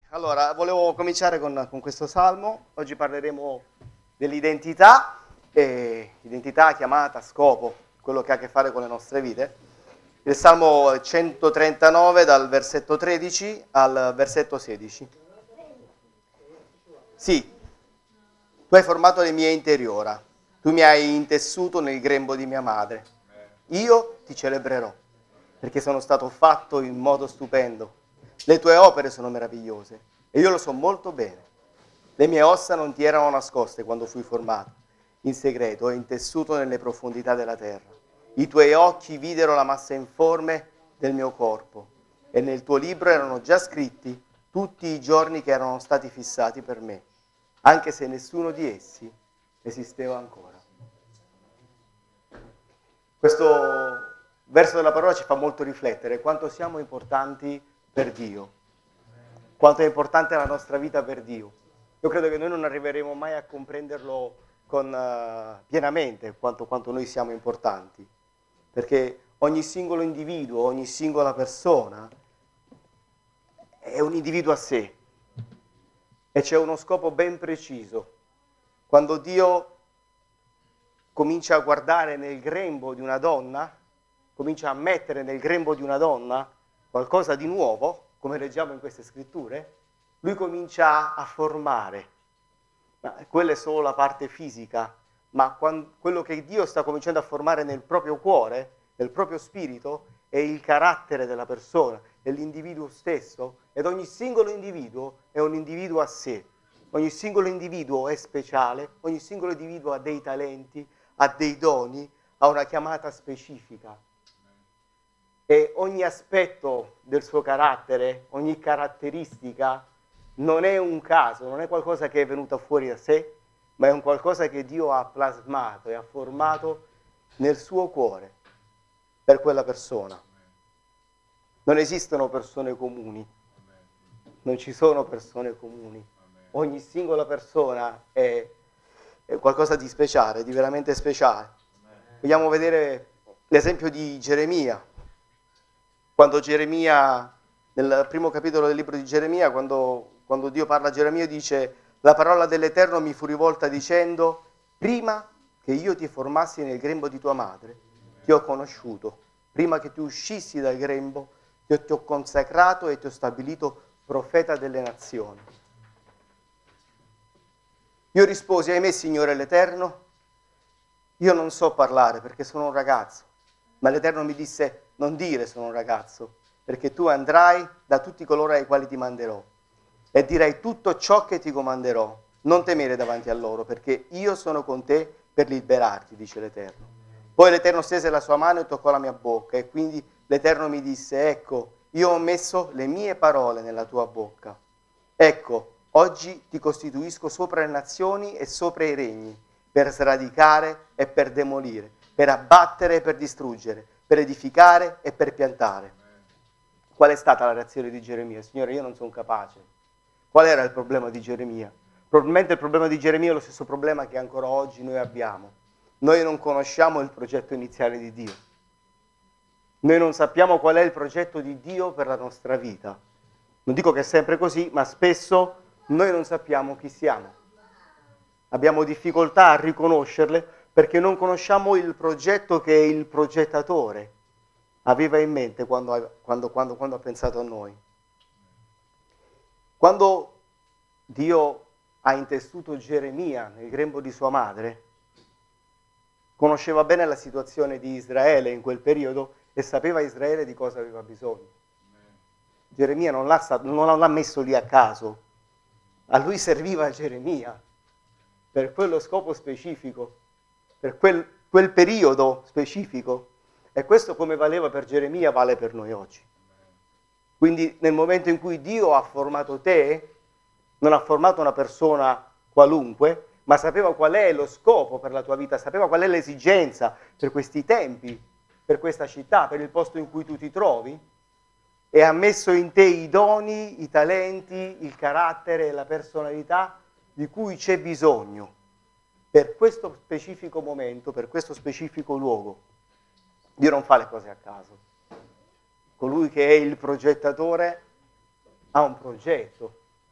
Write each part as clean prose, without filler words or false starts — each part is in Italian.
Allora, volevo cominciare con questo salmo. Oggi parleremo dell'identità, identità chiamata scopo, quello che ha a che fare con le nostre vite. Il salmo 139 dal versetto 13 al versetto 16. Sì, tu hai formato le mie interiora, tu mi hai intessuto nel grembo di mia madre. Io ti celebrerò, perché sono stato fatto in modo stupendo. Le tue opere sono meravigliose e io lo so molto bene. Le mie ossa non ti erano nascoste quando fui formato, in segreto e intessuto nelle profondità della terra. I tuoi occhi videro la massa informe del mio corpo e nel tuo libro erano già scritti tutti i giorni che erano stati fissati per me, anche se nessuno di essi esisteva ancora. Questo verso della parola ci fa molto riflettere quanto siamo importanti per Dio, quanto è importante la nostra vita per Dio. Io credo che noi non arriveremo mai a comprenderlo pienamente quanto noi siamo importanti, perché ogni singolo individuo, ogni singola persona è un individuo a sé e c'è uno scopo ben preciso. Quando Dio comincia a guardare nel grembo di una donna, comincia a mettere nel grembo di una donna qualcosa di nuovo, come leggiamo in queste scritture, lui comincia a formare. Ma quella è solo la parte fisica, ma quello che Dio sta cominciando a formare nel proprio cuore, nel proprio spirito, è il carattere della persona, è l'individuo stesso, ed ogni singolo individuo è un individuo a sé. Ogni singolo individuo è speciale, ogni singolo individuo ha dei talenti, ha dei doni, ha una chiamata specifica. E ogni aspetto del suo carattere, ogni caratteristica, non è un caso, non è qualcosa che è venuto fuori da sé, ma è un qualcosa che Dio ha plasmato e ha formato nel suo cuore per quella persona. Non esistono persone comuni, non ci sono persone comuni. Ogni singola persona è qualcosa di speciale, di veramente speciale. Vogliamo vedere l'esempio di Geremia. Quando Geremia, nel primo capitolo del libro di Geremia, quando Dio parla a Geremia dice: la parola dell'Eterno mi fu rivolta dicendo: prima che io ti formassi nel grembo di tua madre, ti ho conosciuto. Prima che tu uscissi dal grembo, ti ho consacrato e ti ho stabilito profeta delle nazioni. Io risposi: ahimè, Signore l'Eterno, io non so parlare perché sono un ragazzo. Ma l'Eterno mi disse: non dire sono un ragazzo, perché tu andrai da tutti coloro ai quali ti manderò e dirai tutto ciò che ti comanderò. Non temere davanti a loro, perché io sono con te per liberarti, dice l'Eterno. Poi l'Eterno stese la sua mano e toccò la mia bocca, e quindi l'Eterno mi disse: ecco, io ho messo le mie parole nella tua bocca. Ecco, oggi ti costituisco sopra le nazioni e sopra i regni, per sradicare e per demolire, per abbattere e per distruggere, per edificare e per piantare. Qual è stata la reazione di Geremia? Signore, io non sono capace. Qual era il problema di Geremia? Probabilmente il problema di Geremia è lo stesso problema che ancora oggi noi abbiamo. Noi non conosciamo il progetto iniziale di Dio. Noi non sappiamo qual è il progetto di Dio per la nostra vita. Non dico che è sempre così, ma spesso noi non sappiamo chi siamo. Abbiamo difficoltà a riconoscerle perché non conosciamo il progetto che il progettatore aveva in mente quando ha pensato a noi. Quando Dio ha intessuto Geremia nel grembo di sua madre, conosceva bene la situazione di Israele in quel periodo e sapeva Israele di cosa aveva bisogno. Geremia non l'ha messo lì a caso, a lui serviva Geremia per quello scopo specifico, per quel periodo specifico. E questo, come valeva per Geremia, vale per noi oggi. Quindi nel momento in cui Dio ha formato te, non ha formato una persona qualunque, ma sapeva qual è lo scopo per la tua vita, sapeva qual è l'esigenza per questi tempi, per questa città, per il posto in cui tu ti trovi, e ha messo in te i doni, i talenti, il carattere e la personalità di cui c'è bisogno per questo specifico momento, per questo specifico luogo. Dio non fa le cose a caso. Colui che è il progettatore ha un progetto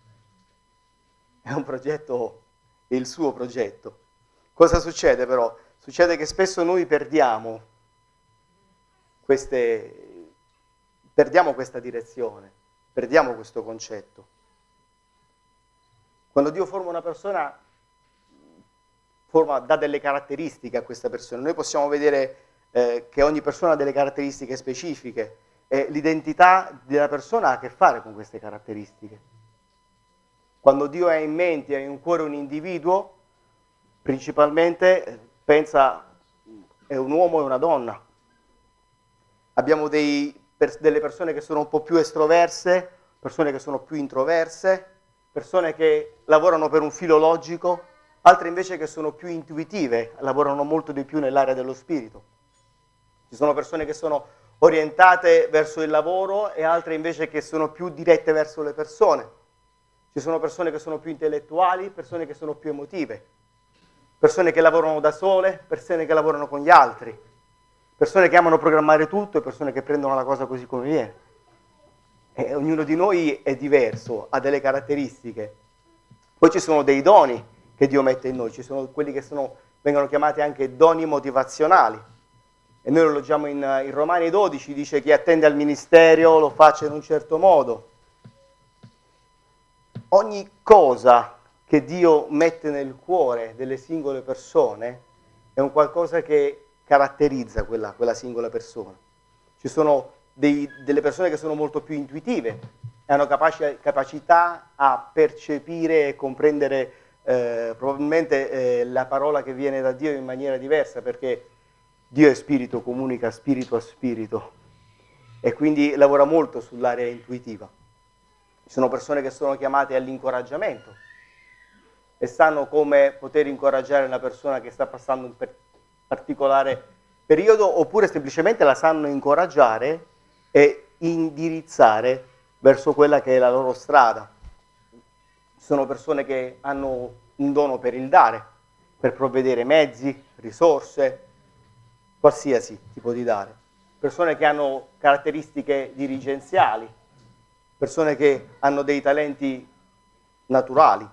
è un progetto, è il suo progetto. Cosa succede però? Succede che spesso noi perdiamo questa direzione, perdiamo questo concetto. Quando Dio forma una persona, dà delle caratteristiche a questa persona. Noi possiamo vedere che ogni persona ha delle caratteristiche specifiche e l'identità della persona ha a che fare con queste caratteristiche. Quando Dio ha in mente, ha in cuore un individuo, principalmente pensa è un uomo e una donna. Abbiamo delle persone che sono un po' più estroverse, persone che sono più introverse, persone che lavorano per un filo logico, altre invece che sono più intuitive, lavorano molto di più nell'area dello spirito. Ci sono persone che sono orientate verso il lavoro e altre invece che sono più dirette verso le persone. Ci sono persone che sono più intellettuali, persone che sono più emotive, persone che lavorano da sole, persone che lavorano con gli altri, persone che amano programmare tutto e persone che prendono la cosa così come viene. E ognuno di noi è diverso, ha delle caratteristiche. Poi ci sono dei doni che Dio mette in noi, ci sono quelli che vengono chiamati anche doni motivazionali. E noi lo leggiamo in Romani 12, dice chi attende al ministero lo faccia in un certo modo. Ogni cosa che Dio mette nel cuore delle singole persone è un qualcosa che caratterizza quella singola persona. Ci sono delle persone che sono molto più intuitive, hanno capacità a percepire e comprendere probabilmente la parola che viene da Dio in maniera diversa, perché Dio è spirito, comunica spirito a spirito e quindi lavora molto sull'area intuitiva. Ci sono persone che sono chiamate all'incoraggiamento e sanno come poter incoraggiare una persona che sta passando un particolare periodo, oppure semplicemente la sanno incoraggiare e indirizzare verso quella che è la loro strada. Ci sono persone che hanno un dono per il dare, per provvedere mezzi, risorse, qualsiasi tipo di dare. Persone che hanno caratteristiche dirigenziali, persone che hanno dei talenti naturali.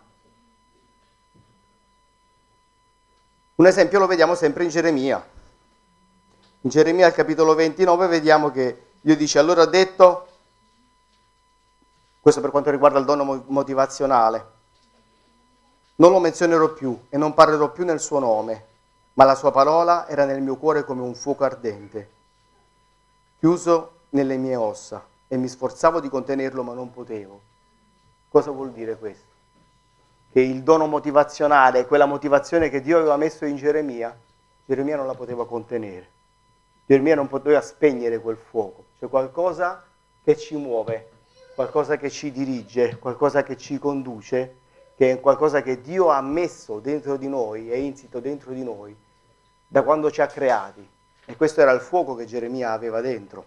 Un esempio lo vediamo sempre in Geremia. In Geremia al capitolo 29 vediamo che Dio dice: allora ha detto, questo per quanto riguarda il dono motivazionale, non lo menzionerò più e non parlerò più nel suo nome, ma la sua parola era nel mio cuore come un fuoco ardente, chiuso nelle mie ossa, e mi sforzavo di contenerlo ma non potevo. Cosa vuol dire questo? Che il dono motivazionale, quella motivazione che Dio aveva messo in Geremia, Geremia non la poteva contenere. Geremia non poteva spegnere quel fuoco. C'è qualcosa che ci muove, qualcosa che ci dirige, qualcosa che ci conduce, che è qualcosa che Dio ha messo dentro di noi, è insito dentro di noi, da quando ci ha creati. E questo era il fuoco che Geremia aveva dentro.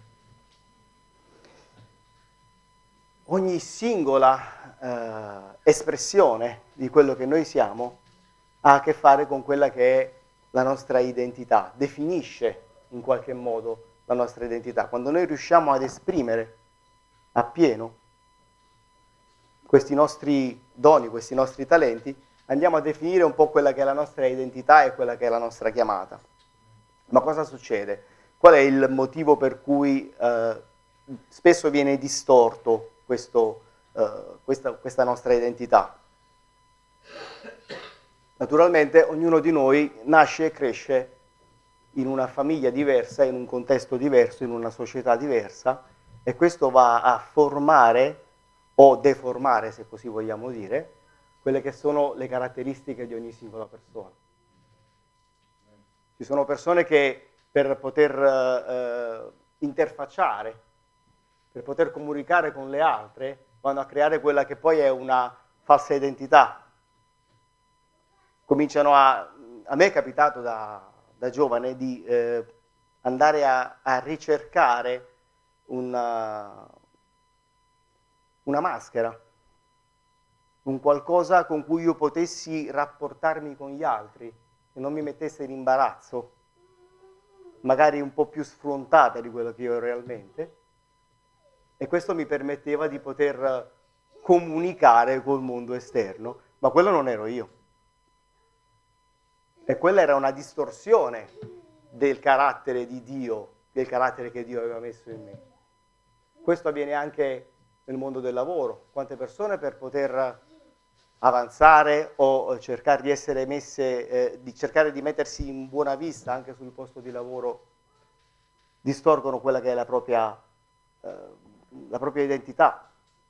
Ogni singola espressione di quello che noi siamo ha a che fare con quella che è la nostra identità, definisce in qualche modo la nostra identità. Quando noi riusciamo ad esprimere appieno questi nostri doni, questi nostri talenti, andiamo a definire un po' quella che è la nostra identità e quella che è la nostra chiamata. Ma cosa succede? Qual è il motivo per cui spesso viene distorto questa nostra identità? Naturalmente ognuno di noi nasce e cresce in una famiglia diversa, in un contesto diverso, in una società diversa, e questo va a formare o deformare, se così vogliamo dire, quelle che sono le caratteristiche di ogni singola persona. Ci sono persone che per poter interfacciare, per poter comunicare con le altre, vanno a creare quella che poi è una falsa identità. Cominciano a me è capitato da giovane di andare a ricercare una maschera, un qualcosa con cui io potessi rapportarmi con gli altri e non mi mettesse in imbarazzo, magari un po' più sfrontata di quello che io ero realmente, e questo mi permetteva di poter comunicare col mondo esterno, ma quello non ero io. E quella era una distorsione del carattere di Dio, del carattere che Dio aveva messo in me. Questo avviene anche nel mondo del lavoro. Quante persone per poter avanzare o cercare di essere messe, di cercare di mettersi in buona vista anche sul posto di lavoro, distorcono quella che è la propria identità.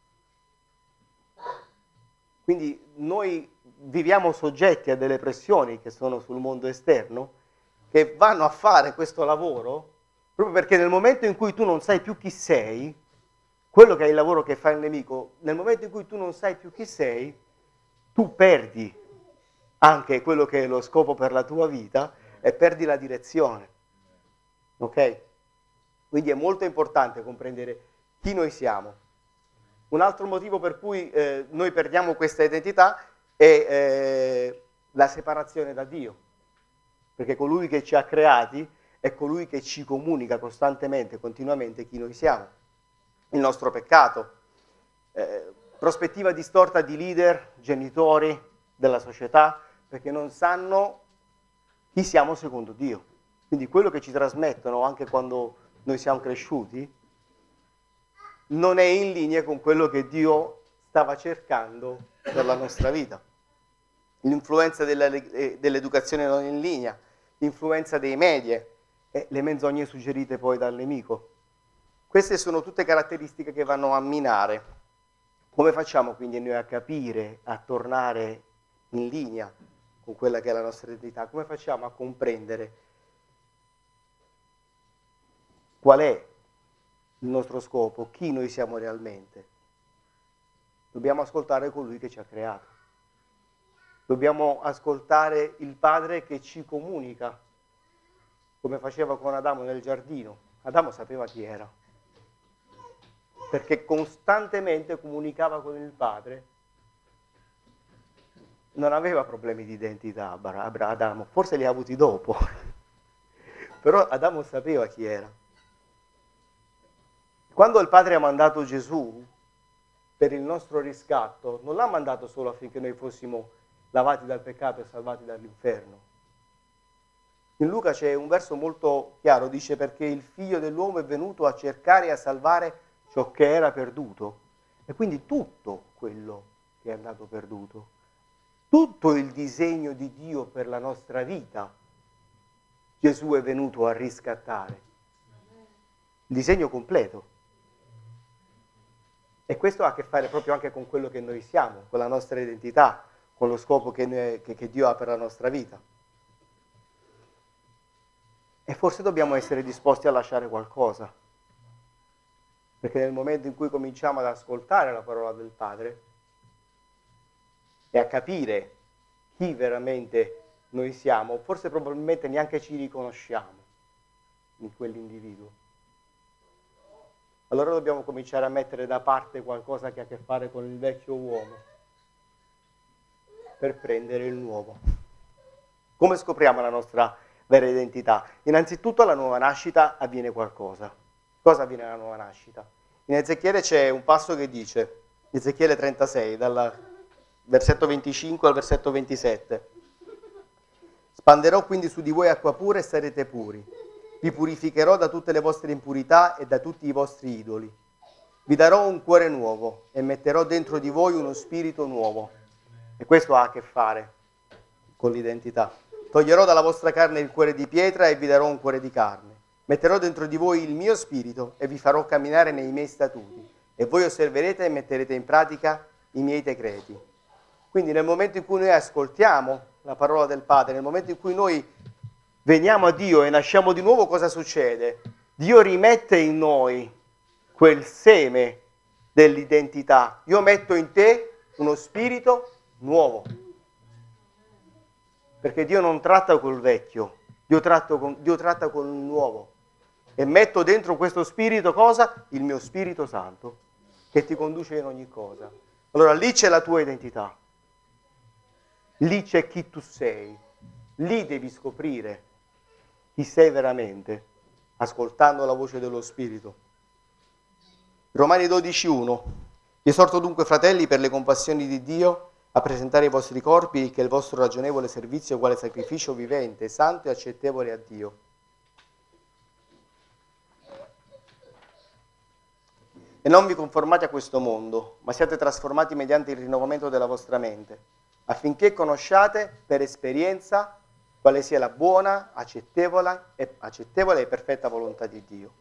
Quindi noi viviamo soggetti a delle pressioni che sono sul mondo esterno, che vanno a fare questo lavoro, proprio perché nel momento in cui tu non sai più chi sei, quello che è il lavoro che fa il nemico, nel momento in cui tu non sai più chi sei, tu perdi anche quello che è lo scopo per la tua vita e perdi la direzione. Ok? Quindi è molto importante comprendere chi noi siamo. Un altro motivo per cui noi perdiamo questa identità è la separazione da Dio, perché colui che ci ha creati è colui che ci comunica costantemente, continuamente chi noi siamo, il nostro peccato, prospettiva distorta di leader, genitori, della società, perché non sanno chi siamo secondo Dio. Quindi quello che ci trasmettono anche quando noi siamo cresciuti non è in linea con quello che Dio stava cercando per la nostra vita. L'influenza dell'educazione non in linea, l'influenza dei media e le menzogne suggerite poi dal nemico. Queste sono tutte caratteristiche che vanno a minare. Come facciamo quindi noi a capire, a tornare in linea con quella che è la nostra identità? Come facciamo a comprendere qual è il nostro scopo, chi noi siamo realmente? Dobbiamo ascoltare colui che ci ha creato. Dobbiamo ascoltare il Padre che ci comunica, come faceva con Adamo nel giardino. Adamo sapeva chi era, perché costantemente comunicava con il Padre. Non aveva problemi di identità Adamo, forse li ha avuti dopo, però Adamo sapeva chi era. Quando il Padre ha mandato Gesù per il nostro riscatto, non l'ha mandato solo affinché noi fossimo lavati dal peccato e salvati dall'inferno. In Luca c'è un verso molto chiaro, dice: perché il Figlio dell'uomo è venuto a cercare e a salvare ciò che era perduto. E quindi tutto quello che è andato perduto, tutto il disegno di Dio per la nostra vita, Gesù è venuto a riscattare. Il disegno completo. E questo ha a che fare proprio anche con quello che noi siamo, con la nostra identità, con lo scopo che Dio ha per la nostra vita. E forse dobbiamo essere disposti a lasciare qualcosa, perché nel momento in cui cominciamo ad ascoltare la parola del Padre e a capire chi veramente noi siamo, forse probabilmente neanche ci riconosciamo in quell'individuo. Allora dobbiamo cominciare a mettere da parte qualcosa che ha a che fare con il vecchio uomo per prendere il nuovo. Come scopriamo la nostra vera identità? Innanzitutto alla nuova nascita avviene qualcosa. Cosa avviene alla nuova nascita? In Ezechiele c'è un passo che dice, Ezechiele 36, dal versetto 25 al versetto 27. Spanderò quindi su di voi acqua pura e sarete puri. Vi purificherò da tutte le vostre impurità e da tutti i vostri idoli. Vi darò un cuore nuovo e metterò dentro di voi uno spirito nuovo. E questo ha a che fare con l'identità. Toglierò dalla vostra carne il cuore di pietra e vi darò un cuore di carne. Metterò dentro di voi il mio spirito e vi farò camminare nei miei statuti. E voi osserverete e metterete in pratica i miei decreti. Quindi nel momento in cui noi ascoltiamo la parola del Padre, nel momento in cui noi veniamo a Dio e nasciamo di nuovo, cosa succede? Dio rimette in noi quel seme dell'identità. Io metto in te uno spirito nuovo. Perché Dio non tratta col vecchio, Dio tratta con il nuovo. E metto dentro questo spirito cosa? Il mio Spirito Santo, che ti conduce in ogni cosa. Allora lì c'è la tua identità. Lì c'è chi tu sei. Lì devi scoprire chi sei veramente, ascoltando la voce dello Spirito. Romani 12,1. Vi esorto dunque, fratelli, per le compassioni di Dio, a presentare i vostri corpi, che è il vostro ragionevole servizio, quale sacrificio vivente, santo e accettevole a Dio. E non vi conformate a questo mondo, ma siate trasformati mediante il rinnovamento della vostra mente, affinché conosciate per esperienza quale sia la buona, accettevole e perfetta volontà di Dio.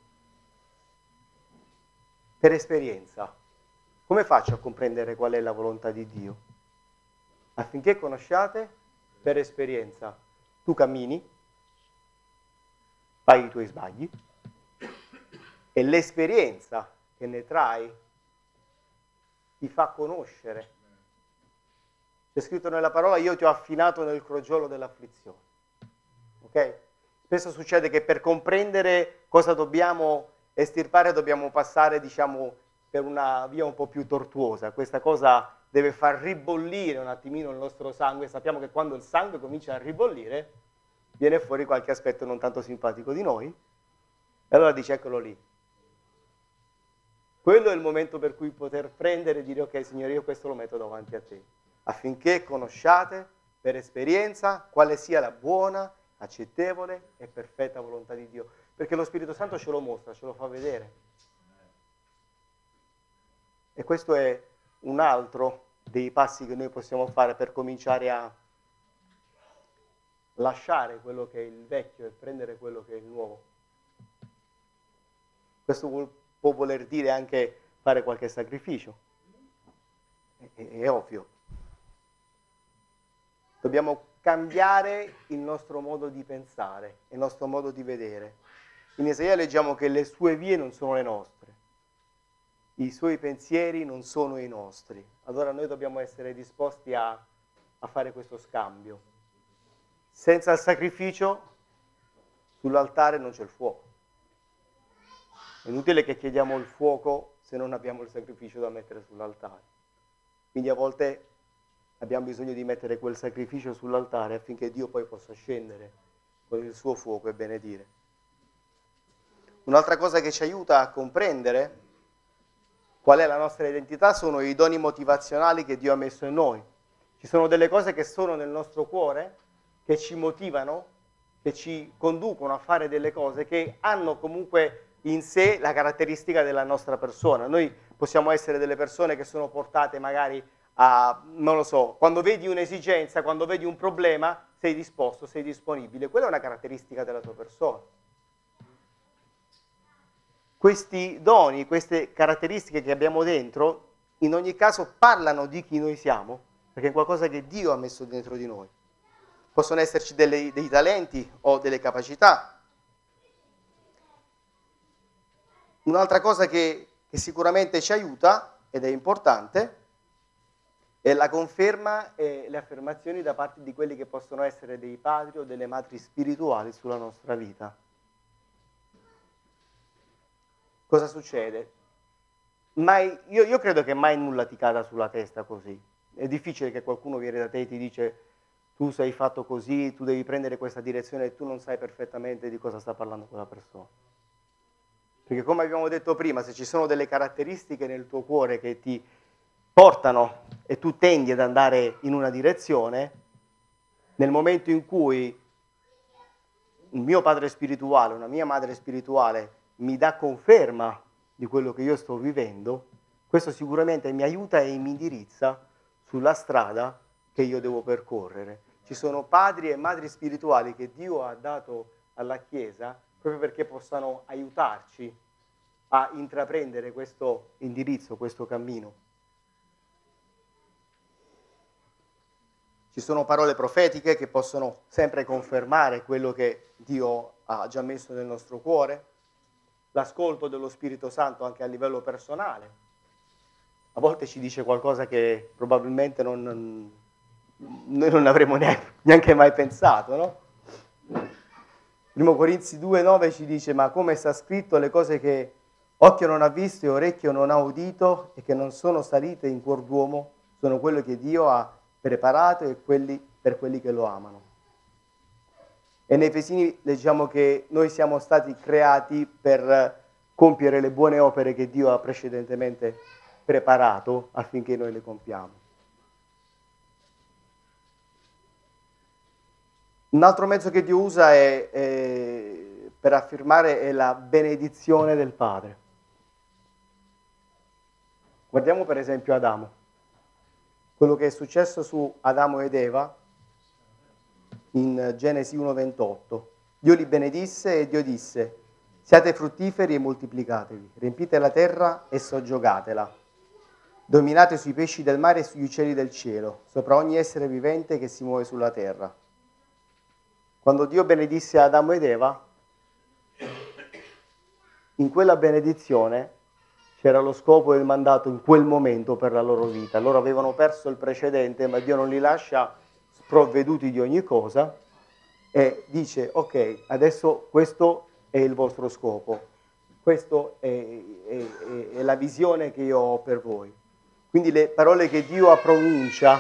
Per esperienza. Come faccio a comprendere qual è la volontà di Dio? Affinché conosciate per esperienza. Tu cammini, fai i tuoi sbagli e l'esperienza che ne trai ti fa conoscere. C'è scritto nella parola: io ti ho affinato nel crogiolo dell'afflizione. Ok? Spesso succede che per comprendere cosa dobbiamo estirpare dobbiamo passare, diciamo, per una via un po' più tortuosa. Questa cosa deve far ribollire un attimino il nostro sangue. Sappiamo che quando il sangue comincia a ribollire viene fuori qualche aspetto non tanto simpatico di noi. E allora dice: eccolo lì. Quello è il momento per cui poter prendere e dire: ok, Signore, io questo lo metto davanti a te, affinché conosciate per esperienza quale sia la buona, accettevole e perfetta volontà di Dio. Perché lo Spirito Santo ce lo mostra, ce lo fa vedere. E questo è un altro dei passi che noi possiamo fare per cominciare a lasciare quello che è il vecchio e prendere quello che è il nuovo. Questo può voler dire anche fare qualche sacrificio. È ovvio. Dobbiamo cambiare il nostro modo di pensare, il nostro modo di vedere. In Isaia leggiamo che le sue vie non sono le nostre, i suoi pensieri non sono i nostri. Allora noi dobbiamo essere disposti a fare questo scambio. Senza il sacrificio, sull'altare non c'è il fuoco. È inutile che chiediamo il fuoco se non abbiamo il sacrificio da mettere sull'altare. Quindi a volte abbiamo bisogno di mettere quel sacrificio sull'altare affinché Dio poi possa scendere con il suo fuoco e benedire. Un'altra cosa che ci aiuta a comprendere qual è la nostra identità sono i doni motivazionali che Dio ha messo in noi. Ci sono delle cose che sono nel nostro cuore, che ci motivano, che ci conducono a fare delle cose che hanno comunque in sé la caratteristica della nostra persona. Noi possiamo essere delle persone che sono portate magari a, non lo so, quando vedi un'esigenza, quando vedi un problema, sei disposto, sei disponibile. Quella è una caratteristica della tua persona. Questi doni, queste caratteristiche che abbiamo dentro, in ogni caso parlano di chi noi siamo, perché è qualcosa che Dio ha messo dentro di noi. Possono esserci dei talenti o delle capacità. Un'altra cosa che sicuramente ci aiuta, ed è importante, è la conferma e le affermazioni da parte di quelli che possono essere dei padri o delle madri spirituali sulla nostra vita. Cosa succede? Io credo che mai nulla ti cada sulla testa così. È difficile che qualcuno viene da te e ti dice: tu sei fatto così, tu devi prendere questa direzione, e tu non sai perfettamente di cosa sta parlando quella persona. Perché come abbiamo detto prima, se ci sono delle caratteristiche nel tuo cuore che ti portano e tu tendi ad andare in una direzione, nel momento in cui un mio padre spirituale, una mia madre spirituale mi dà conferma di quello che io sto vivendo, questo sicuramente mi aiuta e mi indirizza sulla strada che io devo percorrere. Ci sono padri e madri spirituali che Dio ha dato alla Chiesa proprio perché possano aiutarci a intraprendere questo indirizzo, questo cammino. Ci sono parole profetiche che possono sempre confermare quello che Dio ha già messo nel nostro cuore, l'ascolto dello Spirito Santo anche a livello personale. A volte ci dice qualcosa che probabilmente noi non avremmo neanche mai pensato, no? 1 Corinzi 2,9 ci dice: ma come sta scritto, le cose che occhio non ha visto e orecchio non ha udito e che non sono salite in cuor d'uomo sono quello che Dio ha preparato e per quelli che lo amano. E nei Efesini leggiamo che noi siamo stati creati per compiere le buone opere che Dio ha precedentemente preparato affinché noi le compiamo. Un altro mezzo che Dio usa per affermare è la benedizione del Padre. Guardiamo per esempio Adamo. Quello che è successo su Adamo ed Eva in Genesi 1,28. Dio li benedisse e Dio disse: siate fruttiferi e moltiplicatevi, riempite la terra e soggiogatela. Dominate sui pesci del mare e sugli uccelli del cielo, sopra ogni essere vivente che si muove sulla terra. Quando Dio benedisse Adamo ed Eva, in quella benedizione c'era lo scopo e il mandato in quel momento per la loro vita. Loro avevano perso il precedente, ma Dio non li lascia sprovveduti di ogni cosa e dice: ok, adesso questo è il vostro scopo, questa è la visione che io ho per voi. Quindi le parole che Dio pronuncia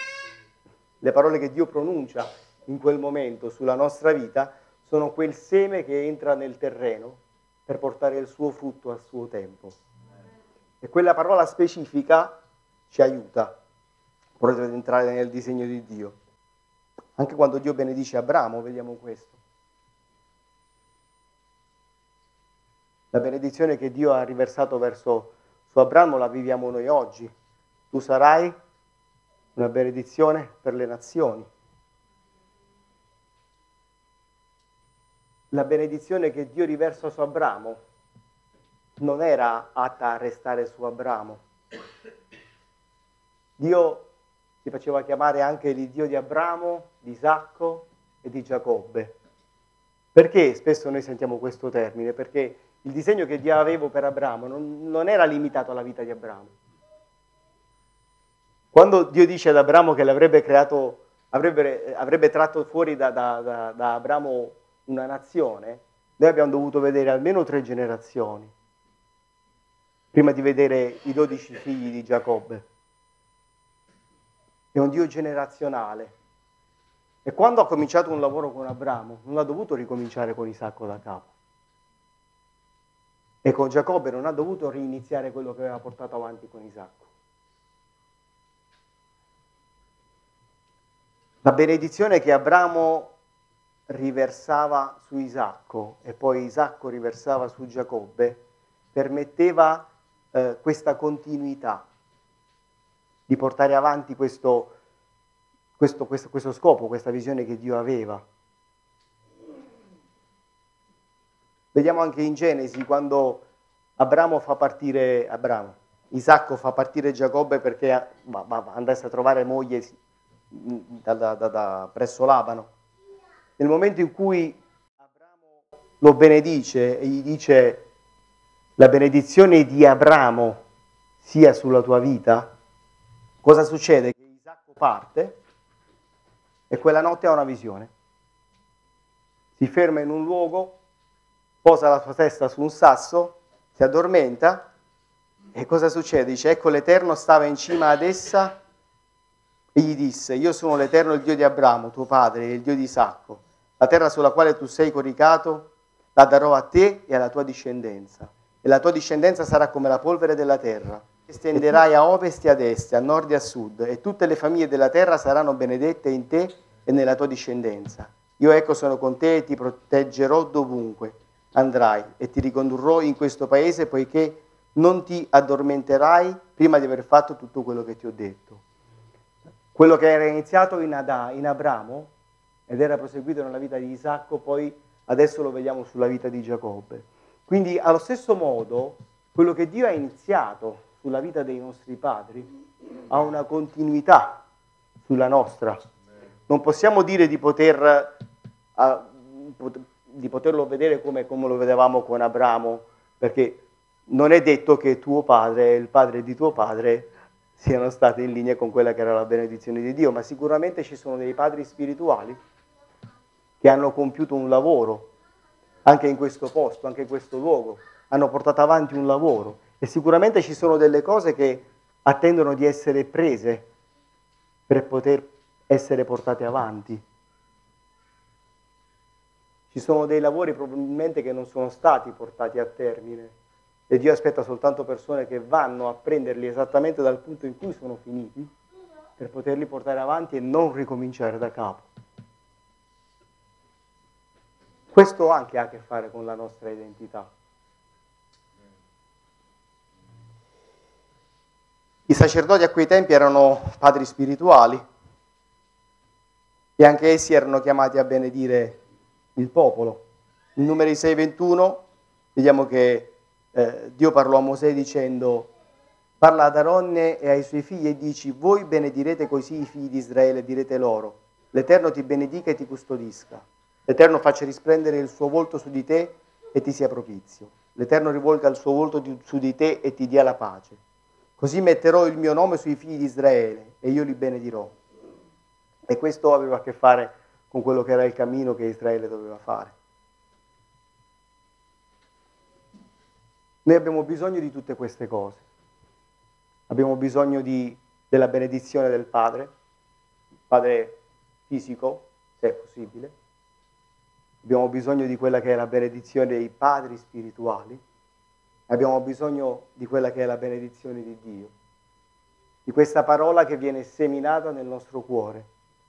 in quel momento sulla nostra vita sono quel seme che entra nel terreno per portare il suo frutto al suo tempo. E quella parola specifica ci aiuta proprio ad entrare nel disegno di Dio. Anche quando Dio benedice Abramo, vediamo questo. La benedizione che Dio ha riversato su Abramo la viviamo noi oggi. Tu sarai una benedizione per le nazioni. La benedizione che Dio riversa su Abramo non era atta a restare su Abramo. Dio si faceva chiamare anche l'Iddio di Abramo, di Isacco e di Giacobbe. Perché spesso noi sentiamo questo termine? Perché il disegno che Dio aveva per Abramo non era limitato alla vita di Abramo. Quando Dio dice ad Abramo che l'avrebbe creato, avrebbe tratto fuori da Abramo una nazione, noi abbiamo dovuto vedere almeno 3 generazioni prima di vedere i 12 figli di Giacobbe. È un Dio generazionale. E quando ha cominciato un lavoro con Abramo, non ha dovuto ricominciare con Isacco da capo. E con Giacobbe non ha dovuto riniziare quello che aveva portato avanti con Isacco. La benedizione che Abramo riversava su Isacco e poi Isacco riversava su Giacobbe permetteva questa continuità di portare avanti questo scopo, questa visione che Dio aveva. Vediamo anche in Genesi quando Isacco fa partire Giacobbe perché andasse a trovare moglie presso Labano. Nel momento in cui Abramo lo benedice e gli dice: la benedizione di Abramo sia sulla tua vita, cosa succede? Che Isacco parte e quella notte ha una visione. Si ferma in un luogo, posa la sua testa su un sasso, si addormenta e cosa succede? Dice: ecco, l'Eterno stava in cima ad essa e gli disse: io sono l'Eterno, il Dio di Abramo, tuo padre, e il Dio di Isacco. La terra sulla quale tu sei coricato la darò a te e alla tua discendenza. E la tua discendenza sarà come la polvere della terra. Estenderai a ovest e ad est, a nord e a sud, e tutte le famiglie della terra saranno benedette in te e nella tua discendenza. Io ecco sono con te e ti proteggerò dovunque andrai e ti ricondurrò in questo paese, poiché non ti addormenterai prima di aver fatto tutto quello che ti ho detto. Quello che era iniziato in Abramo ed era proseguito nella vita di Isacco, poi adesso lo vediamo sulla vita di Giacobbe. Quindi allo stesso modo, quello che Dio ha iniziato sulla vita dei nostri padri ha una continuità sulla nostra. Non possiamo dire di poterlo vedere come lo vedevamo con Abramo, perché non è detto che tuo padre e il padre di tuo padre siano stati in linea con quella che era la benedizione di Dio, ma sicuramente ci sono dei padri spirituali che hanno compiuto un lavoro anche in questo posto, anche in questo luogo, hanno portato avanti un lavoro e sicuramente ci sono delle cose che attendono di essere prese per poter essere portate avanti. Ci sono dei lavori probabilmente che non sono stati portati a termine E Dio aspetta soltanto persone che vanno a prenderli esattamente dal punto in cui sono finiti, per poterli portare avanti e non ricominciare da capo. Questo anche ha a che fare con la nostra identità. I sacerdoti a quei tempi erano padri spirituali e anche essi erano chiamati a benedire il popolo. In Numeri 6,21 vediamo che Dio parlò a Mosè dicendo: parla ad Aronne e ai suoi figli e dici: voi benedirete così i figli di Israele, direte loro: l'Eterno ti benedica e ti custodisca. L'Eterno faccia risplendere il suo volto su di te e ti sia propizio. L'Eterno rivolga il suo volto su di te e ti dia la pace. Così metterò il mio nome sui figli di Israele e io li benedirò. E questo aveva a che fare con quello che era il cammino che Israele doveva fare. Noi abbiamo bisogno di tutte queste cose. Abbiamo bisogno della benedizione del Padre fisico, se è possibile. Abbiamo bisogno di quella che è la benedizione dei padri spirituali. Abbiamo bisogno di quella che è la benedizione di Dio. Di questa parola che viene seminata nel nostro cuore,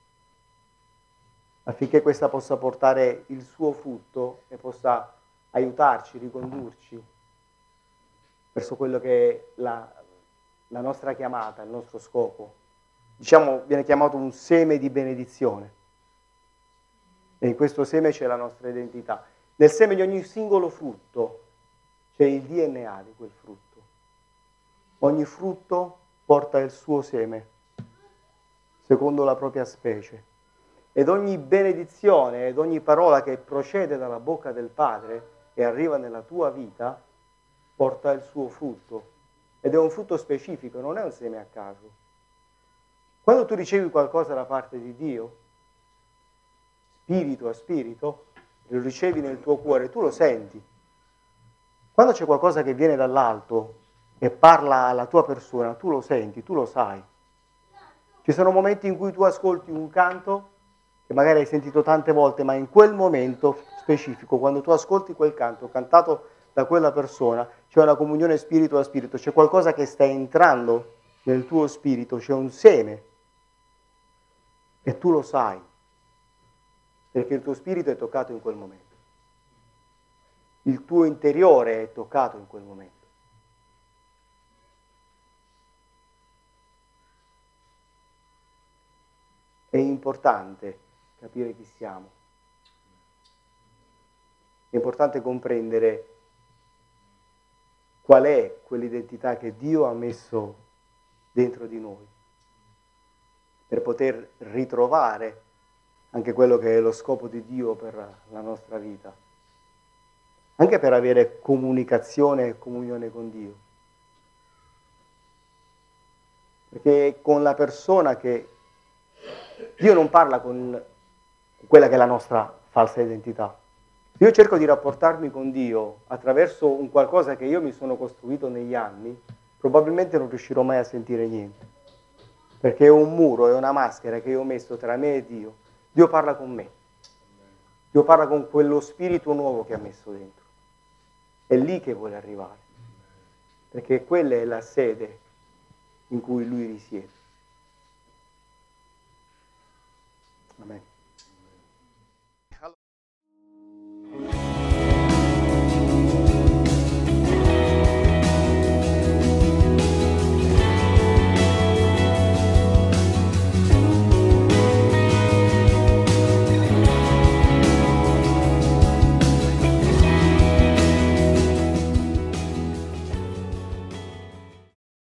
affinché questa possa portare il suo frutto e possa aiutarci, ricondurci verso quello che è la nostra chiamata, il nostro scopo. Diciamo, viene chiamato un seme di benedizione. E in questo seme c'è la nostra identità. Nel seme di ogni singolo frutto c'è il DNA di quel frutto. Ogni frutto porta il suo seme, secondo la propria specie. Ed ogni benedizione ed ogni parola che procede dalla bocca del Padre e arriva nella tua vita, porta il suo frutto. Ed è un frutto specifico, non è un seme a caso. Quando tu ricevi qualcosa da parte di Dio, spirito a spirito, lo ricevi nel tuo cuore, tu lo senti. Quando c'è qualcosa che viene dall'alto e parla alla tua persona, tu lo senti, tu lo sai. Ci sono momenti in cui tu ascolti un canto che magari hai sentito tante volte, ma in quel momento specifico, quando tu ascolti quel canto cantato da quella persona, c'è una comunione spirito a spirito, c'è qualcosa che sta entrando nel tuo spirito, c'è un seme e tu lo sai, perché il tuo spirito è toccato in quel momento. Il tuo interiore è toccato in quel momento. È importante capire chi siamo. È importante comprendere qual è quell'identità che Dio ha messo dentro di noi, per poter ritrovare anche quello che è lo scopo di Dio per la nostra vita, anche per avere comunicazione e comunione con Dio. Perché con la persona che Dio non parla con quella che è la nostra falsa identità. Se io cerco di rapportarmi con Dio attraverso un qualcosa che io mi sono costruito negli anni, probabilmente non riuscirò mai a sentire niente. Perché è un muro, è una maschera che io ho messo tra me e Dio. Dio parla con me. Dio parla con quello spirito nuovo che ha messo dentro. È lì che vuole arrivare. Perché quella è la sede in cui Lui risiede. Amen.